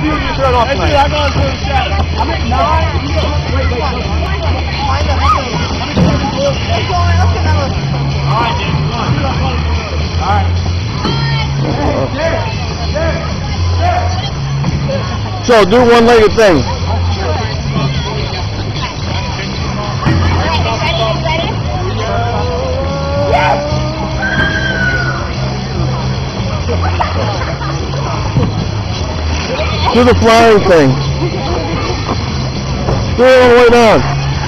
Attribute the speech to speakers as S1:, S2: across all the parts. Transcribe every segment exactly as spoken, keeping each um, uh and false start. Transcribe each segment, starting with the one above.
S1: you when you throw it off tonight?
S2: I'm going to the shadow. I'm at nine. Wait, wait, wait. Find the heck of it. Keep going. Okay, now look. All right, dude. Come on. All right. There. There. There.
S3: So, do one-legged thing. Do the flying thing. Do it all the way down.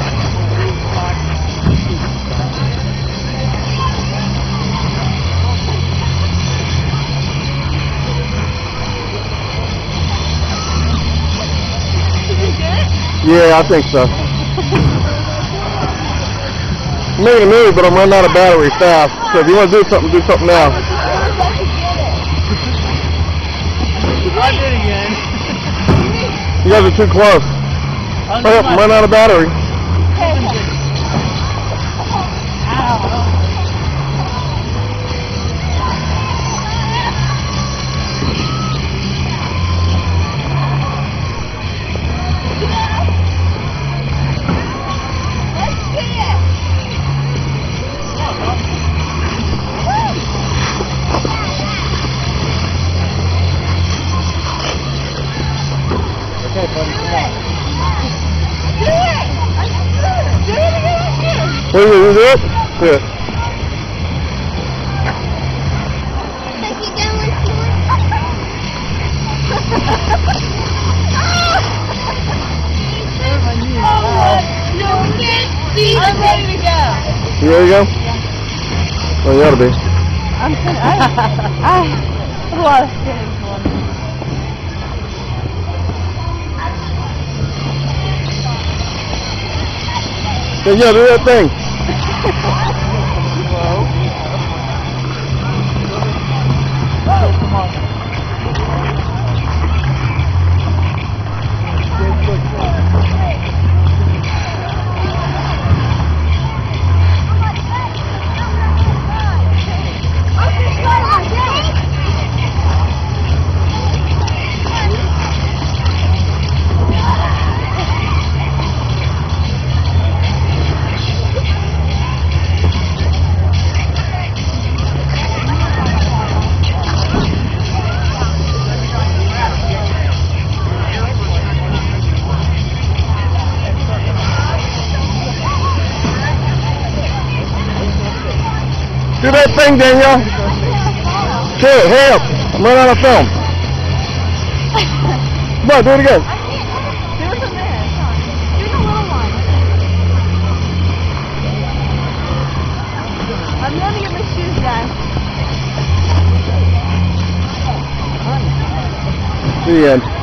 S3: Yeah, I think so. I'm making a move, but I'm running out of battery fast. So if you want to do something, do something now.
S2: I did again.
S3: You guys are too close. Hurry up, I'm running out of battery.
S2: Okay, buddy, come on.
S4: Do it! Do it again!
S3: Will you do it? Do it.
S4: Take it down once more. Oh, no, we can't see. I'm ready to go.
S3: You ready to go? Well, you ought to be.
S4: I'm I, I put a lot of spinning for me.
S3: Yeah, yeah, do that thing.
S2: Oh, come on.
S3: Do that thing, Danielle. Do it, hurry up. I'm running out of film. Come on, do it again.
S4: Do it from there. Come on. Do the little one. I'm gonna get my shoes done.
S3: The end.